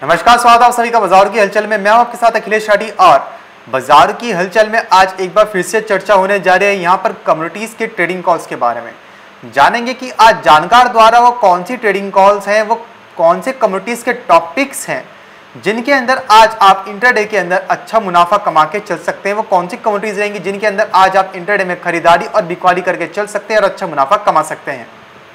नमस्कार, स्वागत है आप सभी का बाजार की हलचल में। मैं हूं आपके साथ अखिलेश राठी और बाजार की हलचल में आज एक बार फिर से चर्चा होने जा रही है यहां पर कम्युनिटीज के ट्रेडिंग कॉल्स के बारे में। जानेंगे कि आज जानकार द्वारा वो कौन सी ट्रेडिंग कॉल्स हैं, वो कौन से कम्युनिटीज के टॉपिक्स हैं जिनके अंदर आज आप इंटरडे के अंदर अच्छा मुनाफा कमा के चल सकते हैं। वो कौन सी कम्युनिटीज रहेंगी जिनके अंदर आज आप इंटरडे में खरीदारी और बिकवाली करके चल सकते हैं और अच्छा मुनाफा कमा सकते हैं।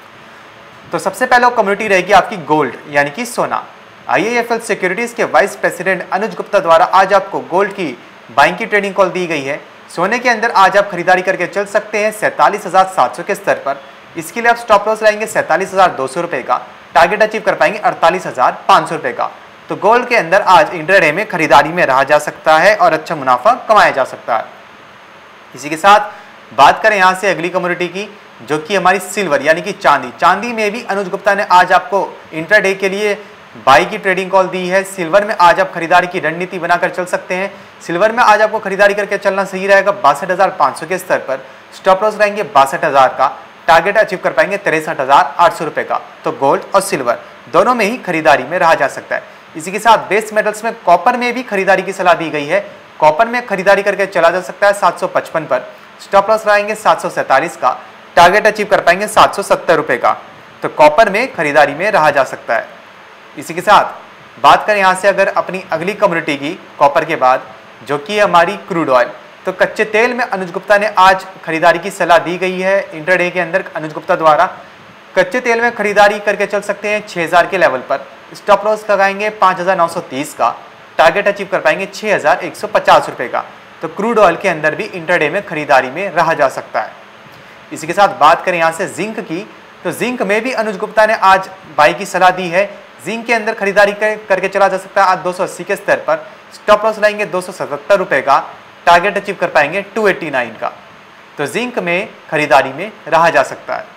तो सबसे पहले वो कम्युनिटी रहेगी आपकी गोल्ड यानी कि सोना। IIFL सिक्योरिटीज के वाइस प्रेसिडेंट अनुज गुप्ता द्वारा आज आपको गोल्ड की बाइंग की ट्रेडिंग कॉल दी गई है। सोने के अंदर आज आप खरीदारी करके चल सकते हैं 47,700 के स्तर पर। इसके लिए आप स्टॉप लॉस लाएंगे 47,200 रुपए का, टारगेट अचीव कर पाएंगे 48,500 रुपए का। तो गोल्ड के अंदर आज इंट्राडे में खरीदारी में रहा जा सकता है और अच्छा मुनाफा कमाया जा सकता है। इसी के साथ बात करें यहाँ से अगली कम्युनिटी की, जो कि हमारी सिल्वर यानी कि चांदी। चांदी में भी अनुज गुप्ता ने आज आपको इंट्राडे के लिए बाई की ट्रेडिंग कॉल दी है। सिल्वर में आज आप खरीदारी की रणनीति बनाकर चल सकते हैं। सिल्वर में आज आपको खरीदारी करके चलना सही रहेगा 62,500 के स्तर पर। स्टॉप लॉस रहेंगे 62,000 का, टारगेट अचीव कर पाएंगे 63,800 रुपए का। तो गोल्ड और सिल्वर दोनों में ही खरीदारी में रहा जा सकता है। इसी के साथ बेस मेटल्स में कॉपर में भी खरीदारी की सलाह दी गई है। कॉपर में खरीदारी करके चला जा सकता है 755 पर। स्टॉप लॉस रहेंगे 747 का, टारगेट अचीव कर पाएंगे 770 रुपए का। तो कॉपर में खरीदारी में रहा जा सकता है। इसी के साथ बात करें यहाँ से अगर अपनी अगली कम्युनिटी की कॉपर के बाद, जो कि हमारी क्रूड ऑयल। तो कच्चे तेल में अनुज गुप्ता ने आज खरीदारी की सलाह दी गई है। इंटरडे के अंदर अनुज गुप्ता द्वारा कच्चे तेल में खरीदारी करके चल सकते हैं 6,000 के लेवल पर। स्टॉप लॉस लगाएंगे 5,930 का, टारगेट अचीव कर पाएंगे 6,150 रुपए का। तो क्रूड ऑयल के अंदर भी इंटरडे में खरीदारी में रहा जा सकता है। इसी के साथ बात करें यहाँ से जिंक की, तो जिंक में भी अनुज गुप्ता ने आज बाई की सलाह दी है। जिंक के अंदर खरीदारी करके चला जा सकता है आज 280 के स्तर पर। स्टॉप लॉस लाएंगे 277 रुपए का, टारगेट अचीव कर पाएंगे 289 का। तो जिंक में खरीदारी में रहा जा सकता है।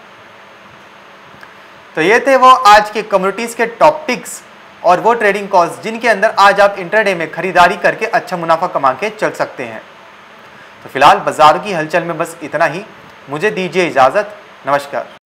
तो ये थे वो आज के कम्युनिटीज के टॉपिक्स और वो ट्रेडिंग कॉल्स जिनके अंदर आज आप इंटरडे में खरीदारी करके अच्छा मुनाफा कमा के चल सकते हैं। तो फिलहाल बाजार की हलचल में बस इतना ही। मुझे दीजिए इजाजत। नमस्कार।